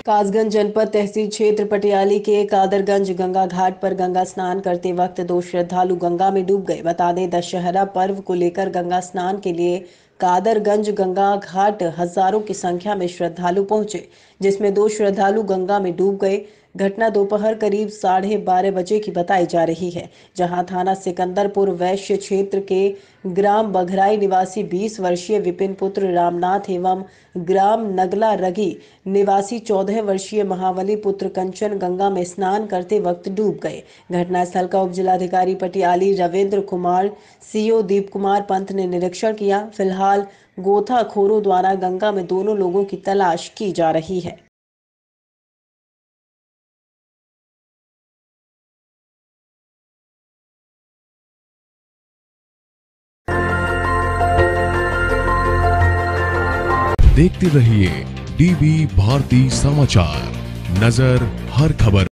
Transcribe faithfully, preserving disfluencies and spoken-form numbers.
कासगंज जनपद तहसील क्षेत्र पटियाली के कादरगंज गंगा घाट पर गंगा स्नान करते वक्त दो श्रद्धालु गंगा में डूब गए। बता दें, दशहरा पर्व को लेकर गंगा स्नान के लिए कादरगंज गंगा घाट हजारों की संख्या में श्रद्धालु पहुंचे, जिसमें दो श्रद्धालु गंगा में डूब गए। घटना दोपहर करीब साढ़े बारह बजे की बताई जा रही है, जहां थाना सिकंदरपुर वैश्य क्षेत्र के ग्राम बघराई निवासी बीस वर्षीय विपिन पुत्र रामनाथ एवं ग्राम नगला रगी निवासी चौदह वर्षीय महावली पुत्र कंचन गंगा में स्नान करते वक्त डूब गए। घटनास्थल का उप जिलाधिकारी पटियाली रविंद्र कुमार, सीओ दीप कुमार पंत ने निरीक्षण किया। फिलहाल गोताखोरों द्वारा गंगा में दोनों लोगों की तलाश की जा रही है। देखते रहिए डीबी भारती समाचार, नजर हर खबर।